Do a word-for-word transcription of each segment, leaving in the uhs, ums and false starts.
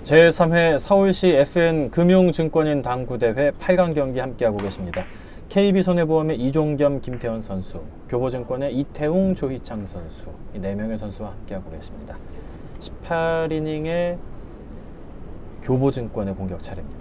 제삼 회 서울시 에프엔 금융증권인 당구대회 팔 강 경기 함께하고 계십니다. 케이비손해보험의 이종겸, 김태현 선수, 교보증권의 이태웅, 조희창 선수, 이 네 명의 선수와 함께하고 계십니다. 십팔 이닝의 교보증권의 공격 차례입니다.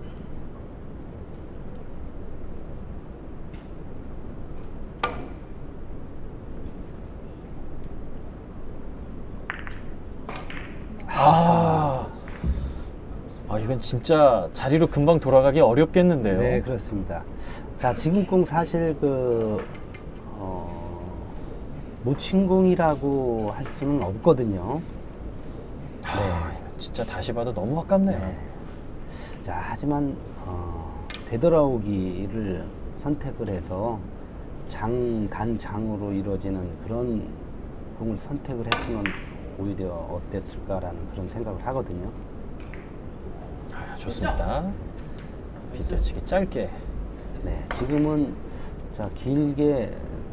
아, 아 이건 진짜 자리로 금방 돌아가기 어렵겠는데요. 네, 그렇습니다. 자, 지금 공 사실 그 어, 못 친 공이라고 할 수는 없거든요. 아, 네. 진짜 다시 봐도 너무 아깝네요. 네. 자, 하지만 어, 되돌아오기를 선택을 해서 장, 단장으로 이루어지는 그런 공을 선택을 했으면 오히려 어땠을까라는 그런 생각을 하거든요. 아, 좋습니다. 빗대치기 짧게. 네, 지금은 자 길게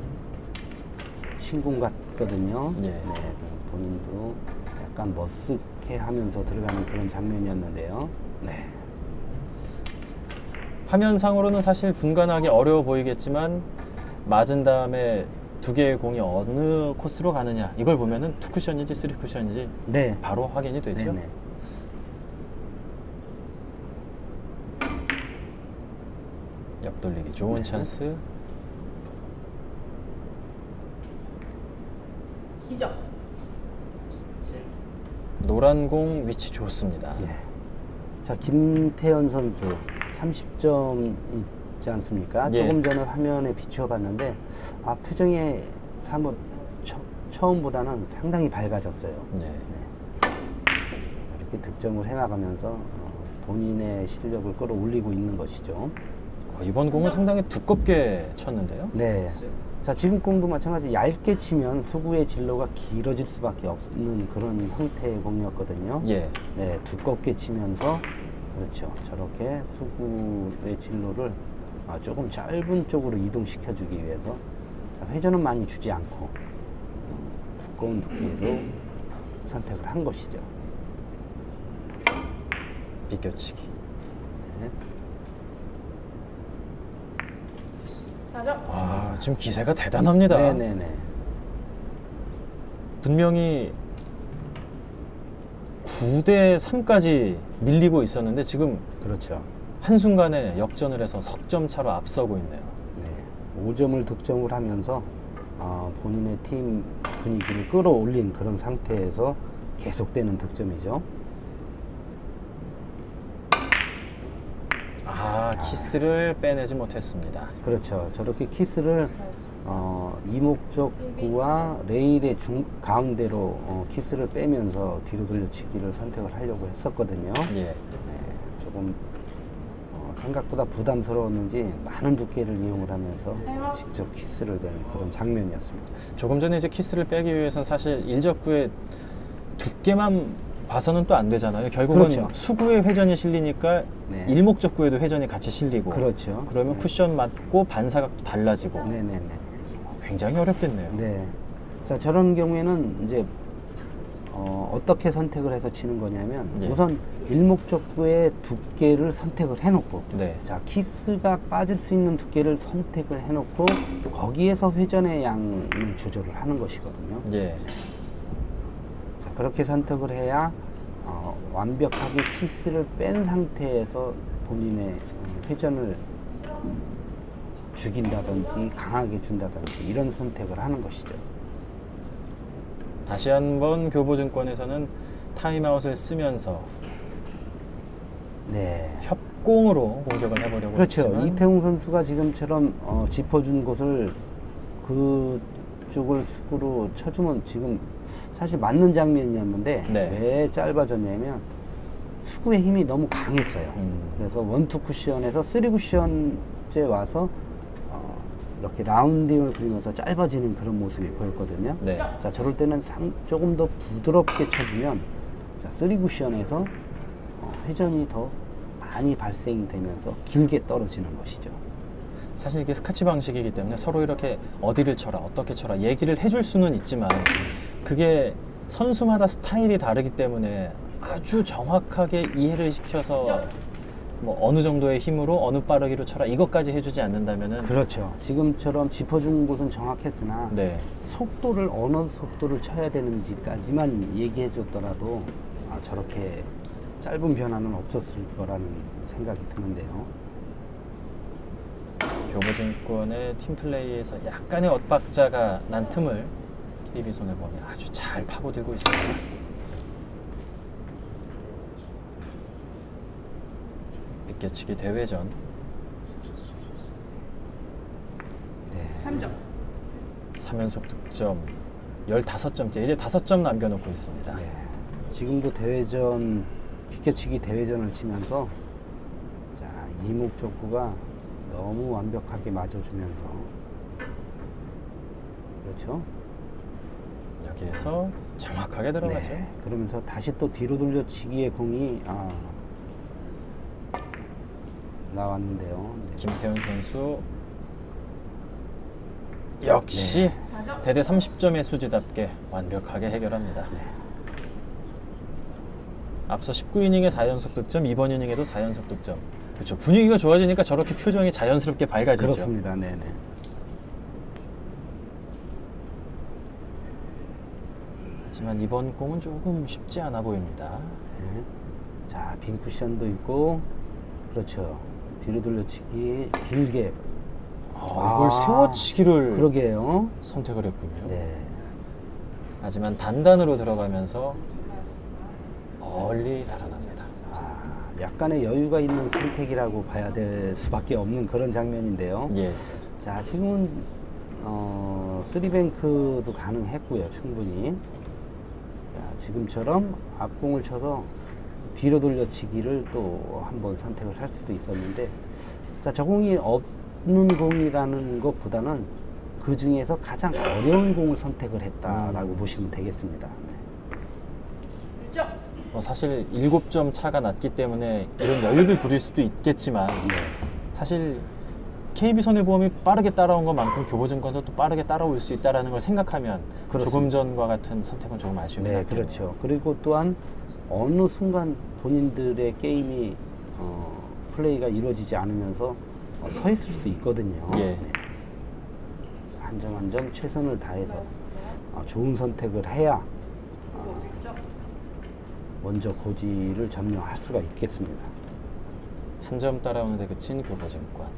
친 공 같거든요. 예. 네, 본인도 약간 머쓱해하면서 들어가는 그런 장면이었는데요. 네. 화면상으로는 사실 분간하기 어려워 보이겠지만 맞은 다음에 두 개의 공이 어느 코스로 가느냐 이걸 보면은 투 쿠션인지 쓰리 쿠션인지 네. 바로 확인이 되죠. 네네. 옆돌리기 좋은 네. 찬스. 이점. 노란 공 위치 좋습니다. 네. 자, 김태현 선수 삼십 점 있지 않습니까? 예. 조금 전에 화면에 비추어 봤는데 아, 표정이 사뭇 처, 처음보다는 상당히 밝아졌어요. 네. 네. 이렇게 득점을 해나가면서 어, 본인의 실력을 끌어올리고 있는 것이죠. 어, 이번 공은 상당히 두껍게 쳤는데요. 네. 자, 지금 공도 마찬가지 얇게 치면 수구의 진로가 길어질 수밖에 없는 그런 형태의 공이었거든요. 예. 네, 두껍게 치면서 그렇죠. 저렇게 수구의 진로를 아, 조금 짧은 쪽으로 이동시켜 주기 위해서 자, 회전은 많이 주지 않고 어, 두꺼운 두께로 선택을 한 것이죠. 비껴치기. 네. 사점. 아, 지금 기세가 대단합니다. 네네네. 분명히 구 대 삼까지 밀리고 있었는데 지금 그렇죠. 한순간에 역전을 해서 석점 차로 앞서고 있네요. 네, 오 점을 득점을 하면서 어, 본인의 팀 분위기를 끌어올린 그런 상태에서 계속되는 득점이죠. 아, 키스를 빼내지 못했습니다. 그렇죠. 저렇게 키스를 어, 이목적구와 레일의 중, 가운데로 어, 키스를 빼면서 뒤로 돌려치기를 선택을 하려고 했었거든요. 예. 네, 조금 어, 생각보다 부담스러웠는지 많은 두께를 이용을 하면서 직접 키스를 댄 그런 장면이었습니다. 조금 전에 이제 키스를 빼기 위해서는 사실 일적구의 두께만 봐서는 또 안 되잖아요. 결국은 그렇죠. 수구에 회전이 실리니까 네. 일목적구에도 회전이 같이 실리고. 그렇죠. 그러면 네. 쿠션 맞고 반사각도 달라지고. 네네네. 굉장히 어렵겠네요. 네. 자, 저런 경우에는 이제 어, 어떻게 선택을 해서 치는 거냐면 예. 우선 일목적구의 두께를 선택을 해놓고 네. 자, 키스가 빠질 수 있는 두께를 선택을 해놓고 거기에서 회전의 양을 조절을 하는 것이거든요. 예. 자, 그렇게 선택을 해야 어, 완벽하게 키스를 뺀 상태에서 본인의 회전을 죽인다든지 강하게 준다든지 이런 선택을 하는 것이죠. 다시 한번 교보증권에서는 타임아웃을 쓰면서 네. 협공으로 공격을 해보려고 그렇죠. 했지만 이태웅 선수가 지금처럼 어, 짚어준 곳을 그쪽을 수구로 쳐주면 지금 사실 맞는 장면이었는데 네. 왜 짧아졌냐면 수구의 힘이 너무 강했어요. 음. 그래서 원투 쿠션에서 쓰리 쿠션째 와서 어, 이렇게 라운딩을 그리면서 짧아지는 그런 모습이 보였거든요. 네. 자, 저럴 때는 상, 조금 더 부드럽게 쳐주면 자, 쓰리 쿠션에서 어, 회전이 더 많이 발생이 되면서 길게 떨어지는 것이죠. 사실 이게 스카치 방식이기 때문에 서로 이렇게 어디를 쳐라 어떻게 쳐라 얘기를 해줄 수는 있지만 그게 선수마다 스타일이 다르기 때문에 아주 정확하게 이해를 시켜서 뭐 어느 정도의 힘으로 어느 빠르기로 쳐라 이것까지 해주지 않는다면은 그렇죠. 지금처럼 짚어준 곳은 정확했으나 네. 속도를 어느 속도를 쳐야 되는지까지만 얘기해 줬더라도 아, 저렇게 짧은 변화는 없었을 거라는 생각이 드는데요. 교보증권의 팀플레이에서 약간의 엇박자가 난 틈을 케이비손해보험이 아주 잘 파고들고 있습니다. 비껴치기 대회전 삼 점. 삼 연속 득점 열다섯 점째 이제 다섯 점 남겨놓고 있습니다. 네. 지금도 대회전 비껴치기 대회전을 치면서 자, 이목적구가 너무 완벽하게 맞아주면서 그렇죠? 여기에서 정확하게 들어가죠. 네. 그러면서 다시 또 뒤로 돌려치기의 공이 아, 나왔는데요. 네. 김태훈 선수 역시 대대 삼십 점의 수지답게 완벽하게 해결합니다. 네. 앞서 십구 이닝에 사 연속 득점, 이번 이닝에도 사 연속 득점. 그렇죠. 분위기가 좋아지니까 저렇게 표정이 자연스럽게 밝아지죠. 그렇습니다. 네네. 하지만 이번 공은 조금 쉽지 않아 보입니다. 네. 자, 빈 쿠션도 있고 그렇죠. 뒤로 돌려치기 길게. 아, 이걸 세워치기를 그러게요. 선택을 했군요. 네. 하지만 단단으로 들어가면서 멀리 달아납니다. 아, 약간의 여유가 있는 선택이라고 봐야 될 수밖에 없는 그런 장면인데요. 예. 자, 지금은 어, 쓰리뱅크도 가능했고요, 충분히. 자, 지금처럼 앞공을 쳐서 뒤로 돌려치기를 또 한번 선택을 할 수도 있었는데, 자, 저 공이 없는 공이라는 것보다는 그 중에서 가장 어려운 공을 선택을 했다라고 음. 보시면 되겠습니다. 네. 일 점. 뭐 사실 일곱 점 차가 났기 때문에 이런 여유를 부릴 수도 있겠지만 네. 사실 케이비손해보험이 빠르게 따라온 것만큼 교보증권도 또 빠르게 따라올 수 있다는 걸 생각하면 그렇습니다. 조금 전과 같은 선택은 조금 아쉬운 것 네, 같아요. 그렇죠. 그리고 또한 어느 순간 본인들의 게임이 어, 플레이가 이루어지지 않으면서 어, 서 있을 수 있거든요. 예. 네. 한 점 한 점 최선을 다해서 어, 좋은 선택을 해야 어, 일 점. 먼저 고지를 점령할 수가 있겠습니다. 한 점 따라오는데 그친 교보증권.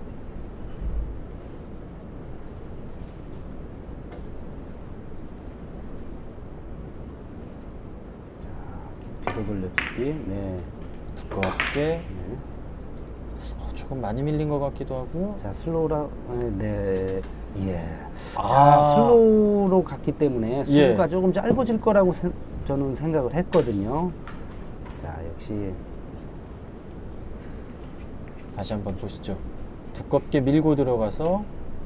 뒤로 돌려치기. 네. 두껍게 네. 어, 조금 많이 밀린 것 같기도 하고. 자, 슬로우라, 네, 예. 아. 자, 슬로우로 갔기 때문에 수가 예. 조금 짧아질 거라고 세, 저는 생각을 했거든요. 자, 역시. 다시 한번 보시죠. 두껍게 밀고 들어가서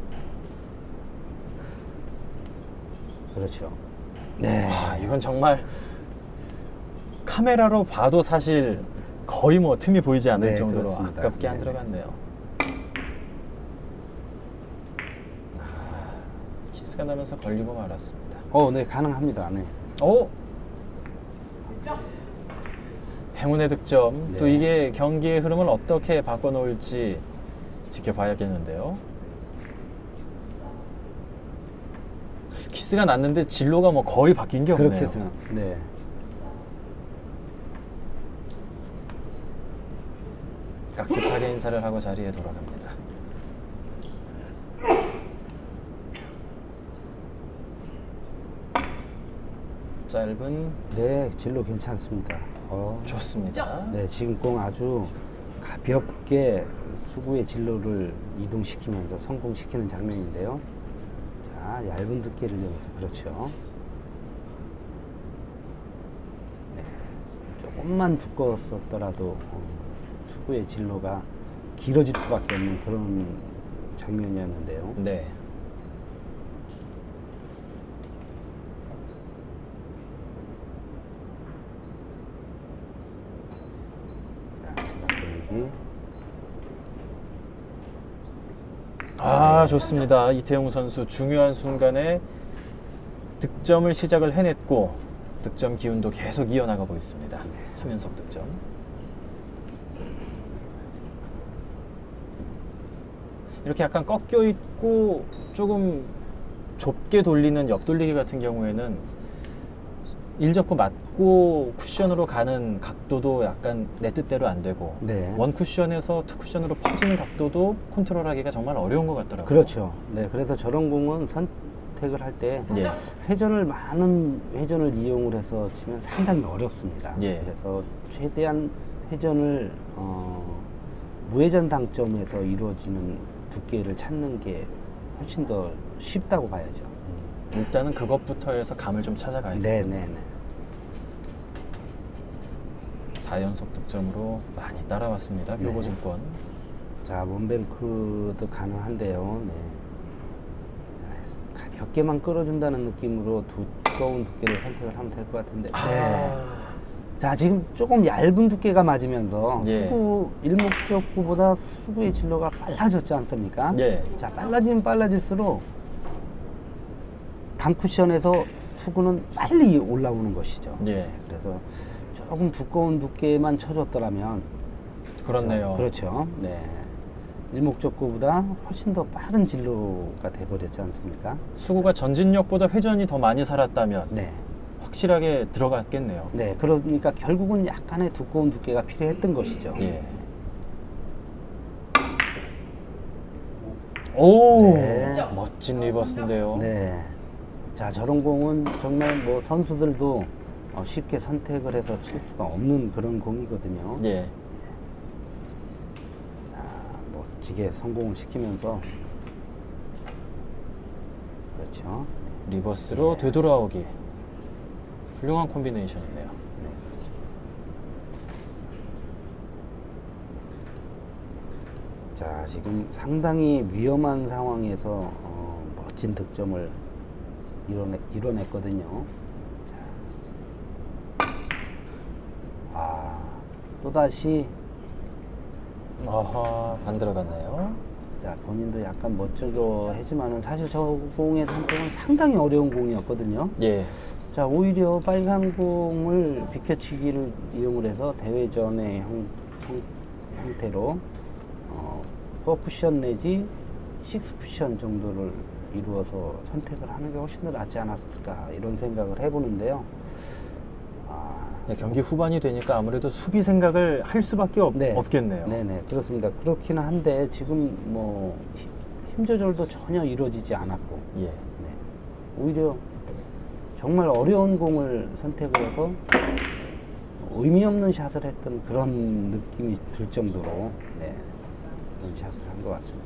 그렇죠. 네. 아, 이건 정말 카메라로 봐도 사실 거의 뭐 틈이 보이지 않을 네, 정도로 그렇습니다. 아깝게 안 네. 들어갔네요. 아, 키스가 나면서 걸리고 말았습니다. 어, 네, 가능합니다. 네. 오! 일 점. 행운의 득점. 네. 또 이게 경기의 흐름을 어떻게 바꿔놓을지 지켜봐야겠는데요. 키스가 났는데 진로가 뭐 거의 바뀐 게 없네요. 그렇게 해서, 네. 깍듯하게 인사를 하고 자리에 돌아갑니다. 짧은 네, 진로 괜찮습니다. 어. 좋습니다. 네, 지금 공 아주 가볍게 수구의 진로를 이동시키면서 성공시키는 장면인데요. 자, 얇은 두께를 이용해서 그렇죠. 네, 조금만 두꺼웠었더라도 어, 수구의 진로가 길어질 수밖에 없는 그런 장면이었는데요. 네. 자, 지금 돌리기. 아, 좋습니다. 이태용 선수 중요한 순간에 득점을 시작을 해냈고 득점 기운도 계속 이어나가고 있습니다. 삼 연속 득점. 이렇게 약간 꺾여 있고 조금 좁게 돌리는 옆돌리기 같은 경우에는 일 접고 맞고 쿠션으로 가는 각도도 약간 내 뜻대로 안 되고 네. 원 쿠션에서 투 쿠션으로 퍼지는 각도도 컨트롤하기가 정말 어려운 것 같더라고요. 그렇죠. 네, 그래서 저런 공은 선택을 할 때 예. 회전을 많은 회전을 이용을 해서 치면 상당히 어렵습니다. 예. 그래서 최대한 회전을 어, 무회전 당점에서 이루어지는 두께를 찾는 게 훨씬 더 쉽다고 봐야죠. 일단은 그것부터 해서 감을 좀 찾아가야 돼요. 네, 네, 네. 사 연속 득점으로 많이 따라왔습니다. 네. 교보증권. 자, 원뱅크도 가능한데요. 네. 자, 가볍게만 끌어준다는 느낌으로 두꺼운 두께를 선택을 하면 될 것 같은데. 아. 네. 자, 지금 조금 얇은 두께가 맞으면서 예. 수구 일목적구보다 수구의 진로가 빨라졌지 않습니까? 예. 자, 빨라지면 빨라질수록 단쿠션에서 수구는 빨리 올라오는 것이죠. 예. 네, 그래서 조금 두꺼운 두께만 쳐줬더라면 그렇네요. 그렇죠. 네. 일목적구보다 훨씬 더 빠른 진로가 돼버렸지 않습니까? 수구가 전진력보다 회전이 더 많이 살았다면 네. 확실하게 들어갔겠네요. 네. 그러니까 결국은 약간의 두꺼운 두께가 필요했던 것이죠. 예. 오, 네. 멋진 리버스인데요. 네. 자, 저런 공은 정말 뭐 선수들도 어, 쉽게 선택을 해서 칠 수가 없는 그런 공이거든요. 예. 아, 멋지게 성공을 시키면서 그렇죠. 네. 리버스로 되돌아오기. 훌륭한 콤비네이션이네요. 네, 그렇습니다. 자, 지금 상당히 위험한 상황에서 어, 멋진 득점을 이뤄내, 이뤄냈거든요. 자. 아, 또다시 아하, 안 들어갔네요. 자, 본인도 약간 멋쩍어 하지만은 사실 저 공의 선택은 상당히 어려운 공이었거든요. 예. 자, 오히려 빨간 공을 비켜치기를 이용을 해서 대회전의 형, 성, 형태로 어, 사 쿠션 내지 육 쿠션 정도를 이루어서 선택을 하는 게 훨씬 더 낫지 않았을까 이런 생각을 해보는데요. 아, 네, 경기 후반이 되니까 아무래도 수비 생각을 할 수밖에 없, 네. 없겠네요. 네네, 그렇습니다. 그렇기는 한데 지금 뭐 힘 조절도 전혀 이루어지지 않았고, 예. 네. 오히려 정말 어려운 공을 선택을 해서 의미 없는 샷을 했던 그런 느낌이 들 정도로 네, 그런 샷을 한 것 같습니다.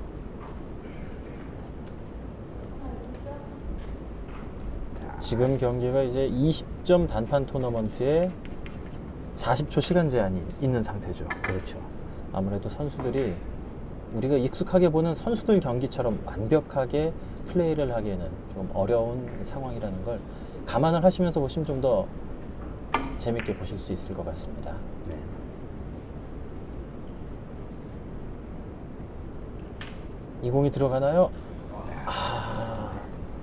지금 경기가 이제 이십 점 단판 토너먼트에 사십 초 시간 제한이 있는 상태죠. 그렇죠. 아무래도 선수들이 우리가 익숙하게 보는 선수들 경기처럼 완벽하게 플레이를 하기에는 좀 어려운 상황이라는 걸 감안을 하시면서 보시면 좀 더 재밌게 보실 수 있을 것 같습니다. 네. 이 공이 들어가나요? 아,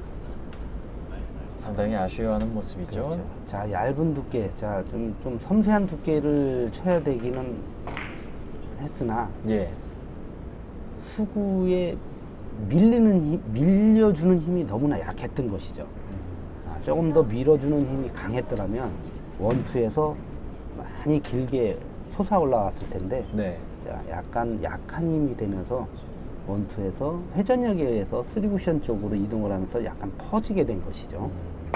상당히 아쉬워하는 모습이죠. 그렇죠. 자, 얇은 두께, 자, 좀, 좀 섬세한 두께를 쳐야 되기는 했으나 예. 수구에 밀리는 힘, 밀려주는 힘이 너무나 약했던 것이죠. 아, 조금 더 밀어주는 힘이 강했더라면 원투에서 많이 길게 솟아 올라왔을 텐데, 네. 자, 약간 약한 힘이 되면서 원투에서 회전력에 의해서 쓰리 쿠션 쪽으로 이동을 하면서 약간 퍼지게 된 것이죠.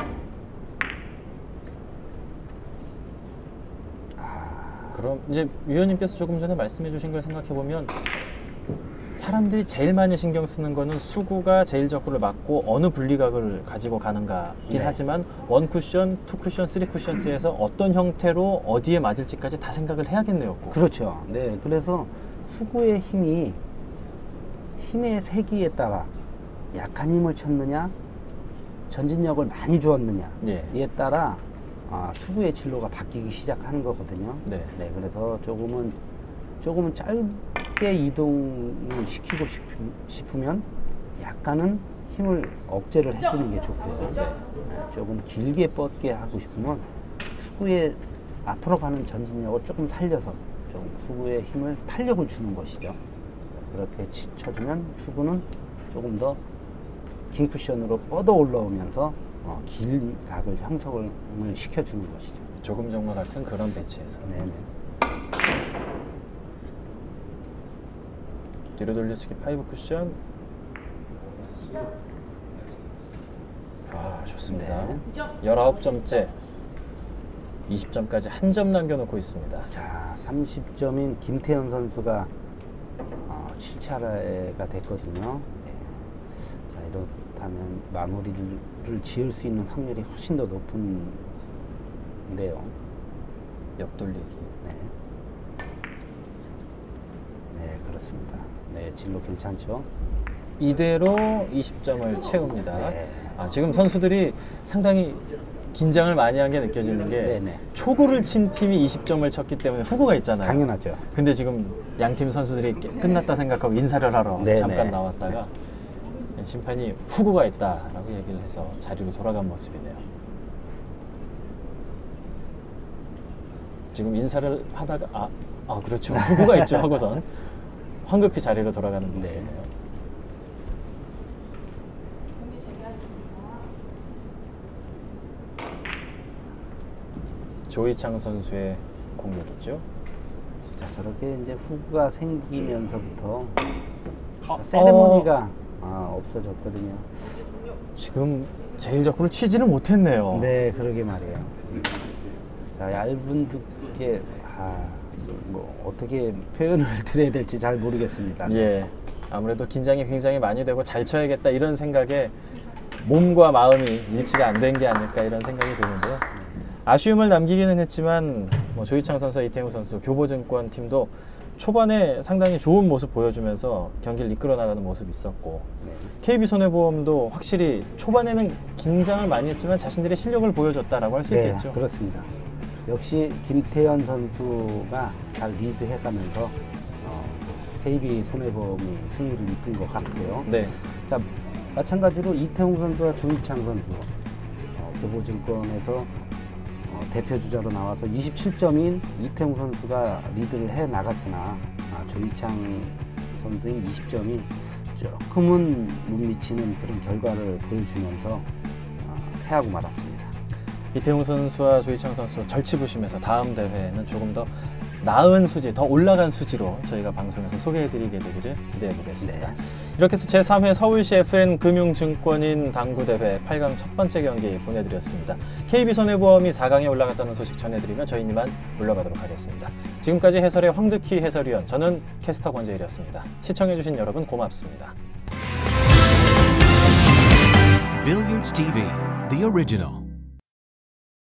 그럼 이제 위원님께서 조금 전에 말씀해 주신 걸 생각해 보면 사람들이 제일 많이 신경 쓰는 거는 수구가 제일 적구를 맞고 어느 분리각을 가지고 가는가긴 네. 하지만 원 쿠션, 투 쿠션, 쓰리 쿠션째에서 어떤 형태로 어디에 맞을지까지 다 생각을 해야겠네요. 꼭. 그렇죠. 네, 그래서 수구의 힘이 힘의 세기에 따라 약한 힘을 쳤느냐, 전진력을 많이 주었느냐에 예. 따라 아, 수구의 진로가 바뀌기 시작하는 거거든요. 네. 네, 그래서 조금은 조금은 짧게 이동을 시키고 싶으면 약간은 힘을 억제를 해주는 게 좋고요. 네, 조금 길게 뻗게 하고 싶으면 수구의 앞으로 가는 전진력을 조금 살려서 좀 수구의 힘을 탄력을 주는 것이죠. 그렇게 치- 쳐주면 수구는 조금 더 긴 쿠션으로 뻗어 올라오면서 어, 긴 각을 형성을 시켜주는 것이죠. 조금 전과 같은 그런 배치에서. 네네. 뒤로 돌려치기 파이브 쿠션. 아, 좋습니다. 네. 열아홉 점째. 이십 점까지 한 점 남겨놓고 있습니다. 자, 삼십 점인 김태현 선수가 어, 칠 차례가 됐거든요. 네. 자, 이렇다면 마무리를 지을 수 있는 확률이 훨씬 더 높은데요. 옆돌리기. 네. 네, 그렇습니다. 네, 진로 괜찮죠? 이대로 이십 점을 채웁니다. 네. 아, 지금 선수들이 상당히 긴장을 많이 한 게 느껴지는 게 네네. 초구를 친 팀이 이십 점을 쳤기 때문에 후구가 있잖아요. 당연하죠. 근데 지금 양팀 선수들이 깨- 끝났다 생각하고 인사를 하러 네네. 잠깐 나왔다가 심판이 후구가 있다라고 얘기를 해서 자리로 돌아간 모습이네요. 지금 인사를 하다가 아, 아 그렇죠. 후구가 있죠 하고선 황급히 자리로 돌아가는 모습이네요. 경기 재개하겠습니다. 조이창 선수의 공격이죠. 자, 저렇게 이제 후구가 생기면서부터 아, 세레모니가 아, 없어졌거든요. 지금 제일 적구를 치지는 못했네요. 네, 그러게 말이에요. 음. 자, 얇은 두께, 아, 뭐 어떻게 표현을 드려야 될지 잘 모르겠습니다. 예, 아무래도 긴장이 굉장히 많이 되고 잘 쳐야겠다 이런 생각에 몸과 마음이 일치가 안 된 게 아닐까 이런 생각이 드는데요. 아쉬움을 남기기는 했지만 뭐 조이창 선수와 이태웅 선수, 교보증권 팀도 초반에 상당히 좋은 모습 보여주면서 경기를 이끌어 나가는 모습이 있었고 네. 케이비손해보험도 확실히 초반에는 긴장을 많이 했지만 자신들의 실력을 보여줬다라고 할 수 네, 있겠죠. 그렇습니다. 역시 김태현 선수가 잘 리드해가면서 어, 케이비손해보험이 승리를 이끈 것 같고요. 네, 자, 마찬가지로 이태웅 선수와 조이창 선수 어, 교보증권에서 어, 대표 주자로 나와서 이십칠 점인 이태웅 선수가 리드를 해 나갔으나 아, 조이창 선수인 이십 점이 조금은 못 미치는 그런 결과를 보여주면서 어, 패하고 말았습니다. 이태웅 선수와 조이창 선수 절치부심해서 다음 대회에는 조금 더 나은 수지, 더 올라간 수지로 저희가 방송에서 소개해드리게 되기를 기대해 보겠습니다. 네. 이렇게 해서 제삼 회 서울시 에프엔 금융증권인 당구대회 팔 강 첫 번째 경기 보내드렸습니다. 케이비손해보험이 사 강에 올라갔다는 소식 전해드리며 저희는 이만 물러가도록 하겠습니다. 지금까지 해설의 황득희 해설위원, 저는 캐스터 권재일이었습니다. 시청해주신 여러분 고맙습니다. Billiards T V, the original.